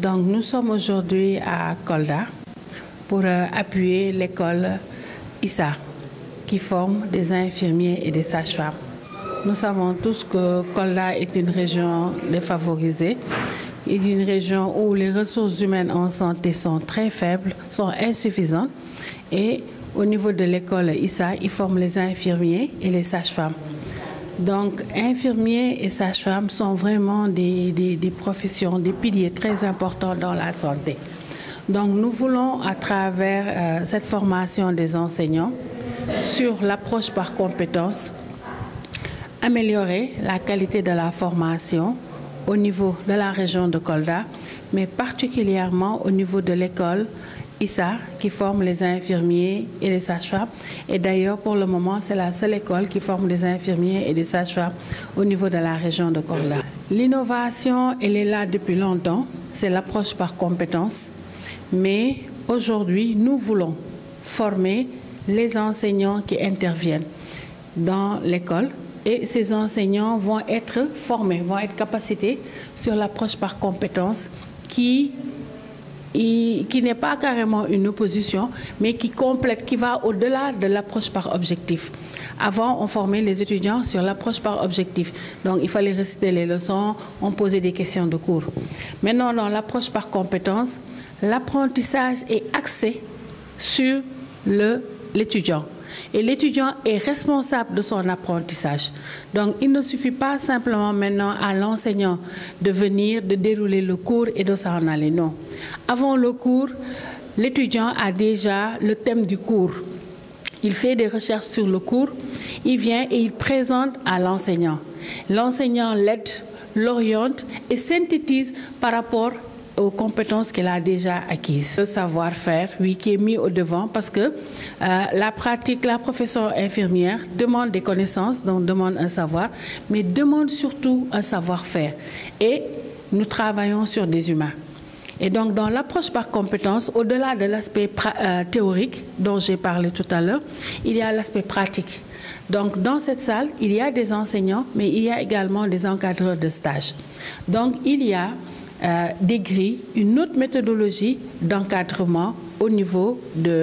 Donc nous sommes aujourd'hui à Kolda pour appuyer l'école ISA qui forme des infirmiers et des sages-femmes. Nous savons tous que Kolda est une région défavorisée, est une région où les ressources humaines en santé sont très faibles, sont insuffisantes et au niveau de l'école ISA, ils forment les infirmiers et les sages-femmes. Donc, infirmiers et sages-femmes sont vraiment des professions, des piliers très importants dans la santé. Donc, nous voulons, à travers cette formation des enseignants, sur l'approche par compétences, améliorer la qualité de la formation au niveau de la région de Kolda, mais particulièrement au niveau de l'école ISA qui forme les infirmiers et les sages-femmes. Et d'ailleurs, pour le moment, c'est la seule école qui forme des infirmiers et des sages-femmes au niveau de la région de Kolda. L'innovation, elle est là depuis longtemps, c'est l'approche par compétences. Mais aujourd'hui, nous voulons former les enseignants qui interviennent dans l'école. Et ces enseignants vont être formés, vont être capacités sur l'approche par compétences qui n'est pas carrément une opposition, mais qui complète, qui va au-delà de l'approche par objectif. Avant, on formait les étudiants sur l'approche par objectif. Donc, il fallait réciter les leçons, on posait des questions de cours. Maintenant, dans l'approche par compétences, l'apprentissage est axé sur l'étudiant. Et l'étudiant est responsable de son apprentissage. Donc, il ne suffit pas simplement maintenant à l'enseignant de venir, de dérouler le cours et de s'en aller. Non. Avant le cours, l'étudiant a déjà le thème du cours. Il fait des recherches sur le cours, il vient et il présente à l'enseignant. L'enseignant l'aide, l'oriente et synthétise par rapport aux compétences qu'il a déjà acquises. Le savoir-faire, oui, qui est mis au devant parce que la pratique, la profession infirmière demande des connaissances, donc demande un savoir, mais demande surtout un savoir-faire. Et nous travaillons sur des humains. Et donc, dans l'approche par compétences, au-delà de l'aspect théorique dont j'ai parlé tout à l'heure, il y a l'aspect pratique. Donc, dans cette salle, il y a des enseignants, mais il y a également des encadreurs de stage. Donc, il y a des grilles, une autre méthodologie d'encadrement au niveau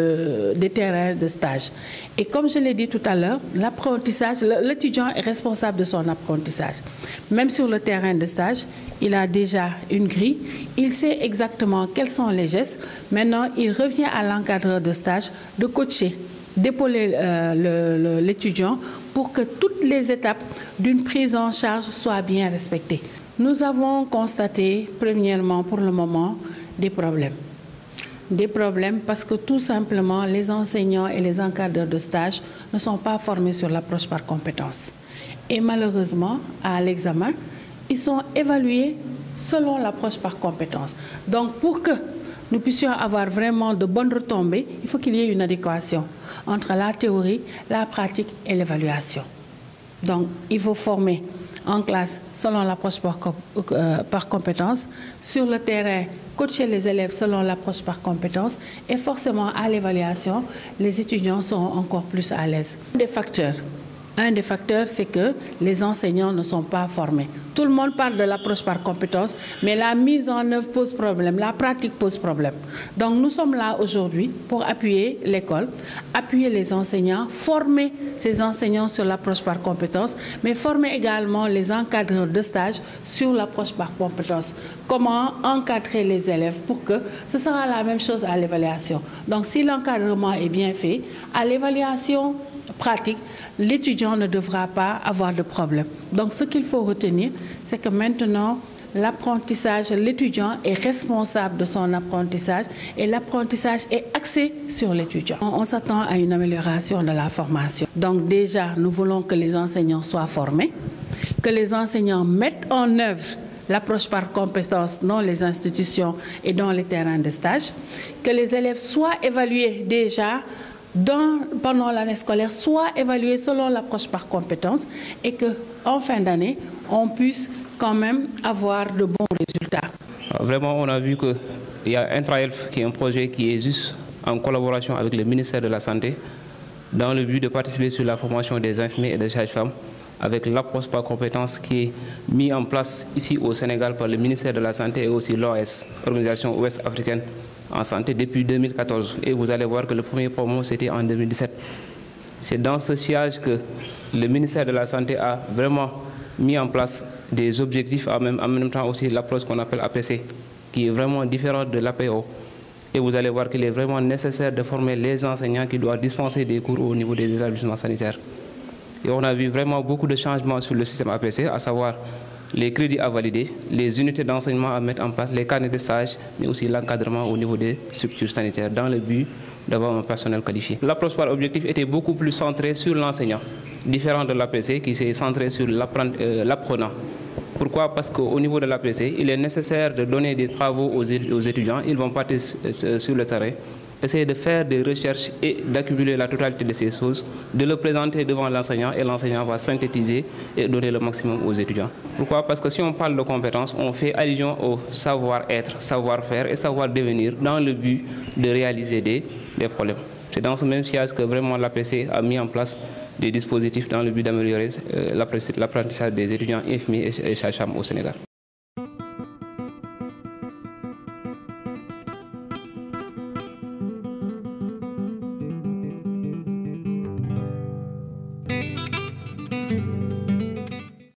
des terrains de stage. Et comme je l'ai dit tout à l'heure, l'apprentissage, l'étudiant est responsable de son apprentissage. Même sur le terrain de stage, il a déjà une grille, il sait exactement quels sont les gestes. Maintenant, il revient à l'encadreur de stage de coacher, d'épauler l'étudiant pour que toutes les étapes d'une prise en charge soient bien respectées. Nous avons constaté, premièrement, pour le moment, des problèmes. Des problèmes parce que tout simplement, les enseignants et les encadreurs de stage ne sont pas formés sur l'approche par compétences. Et malheureusement, à l'examen, ils sont évalués selon l'approche par compétences. Donc, pour que nous puissions avoir vraiment de bonnes retombées, il faut qu'il y ait une adéquation entre la théorie, la pratique et l'évaluation. Donc, il faut former en classe selon l'approche par compétences, sur le terrain, coacher les élèves selon l'approche par compétences et forcément à l'évaluation, les étudiants seront encore plus à l'aise. Un des facteurs, c'est que les enseignants ne sont pas formés. Tout le monde parle de l'approche par compétences, mais la mise en œuvre pose problème, la pratique pose problème. Donc nous sommes là aujourd'hui pour appuyer l'école, appuyer les enseignants, former ces enseignants sur l'approche par compétences, mais former également les encadreurs de stage sur l'approche par compétences. Comment encadrer les élèves pour que ce sera la même chose à l'évaluation. Donc si l'encadrement est bien fait, à l'évaluation pratique, l'étudiant ne devra pas avoir de problème. Donc ce qu'il faut retenir, c'est que maintenant, l'apprentissage, l'étudiant est responsable de son apprentissage et l'apprentissage est axé sur l'étudiant. On s'attend à une amélioration de la formation. Donc déjà, nous voulons que les enseignants soient formés, que les enseignants mettent en œuvre l'approche par compétences dans les institutions et dans les terrains de stage, que les élèves soient évalués déjà pendant l'année scolaire, soit évalués selon l'approche par compétences et qu'en fin d'année, on puisse quand même avoir de bons résultats. Vraiment, on a vu qu'il y a un Trielf qui est un projet qui est juste en collaboration avec le ministère de la Santé dans le but de participer sur la formation des infirmiers et des sages-femmes avec l'approche par compétences qui est mise en place ici au Sénégal par le ministère de la Santé et aussi l'OAS, Organisation Ouest-Africaine en Santé, depuis 2014. Et vous allez voir que le premier promo, c'était en 2017. C'est dans ce sillage que le ministère de la Santé a vraiment mis en place des objectifs, en même temps aussi l'approche qu'on appelle APC, qui est vraiment différente de l'APO. Et vous allez voir qu'il est vraiment nécessaire de former les enseignants qui doivent dispenser des cours au niveau des établissements sanitaires. Et on a vu vraiment beaucoup de changements sur le système APC, à savoir les crédits à valider, les unités d'enseignement à mettre en place, les carnets de stage, mais aussi l'encadrement au niveau des structures sanitaires dans le but d'avoir un personnel qualifié. L'approche par objectif était beaucoup plus centrée sur l'enseignant, différent de l'APC qui s'est centré sur l'apprenant. Pourquoi? Parce qu'au niveau de l'APC, il est nécessaire de donner des travaux aux étudiants. Ils vont partir sur le terrain, essayer de faire des recherches et d'accumuler la totalité de ces choses, de le présenter devant l'enseignant et l'enseignant va synthétiser et donner le maximum aux étudiants. Pourquoi? Parce que si on parle de compétences, on fait allusion au savoir-être, savoir-faire et savoir-devenir dans le but de réaliser des problèmes. C'est dans ce même sillage que vraiment l'APC a mis en place des dispositifs dans le but d'améliorer l'apprentissage des étudiants infirmiers et sages-femmes au Sénégal.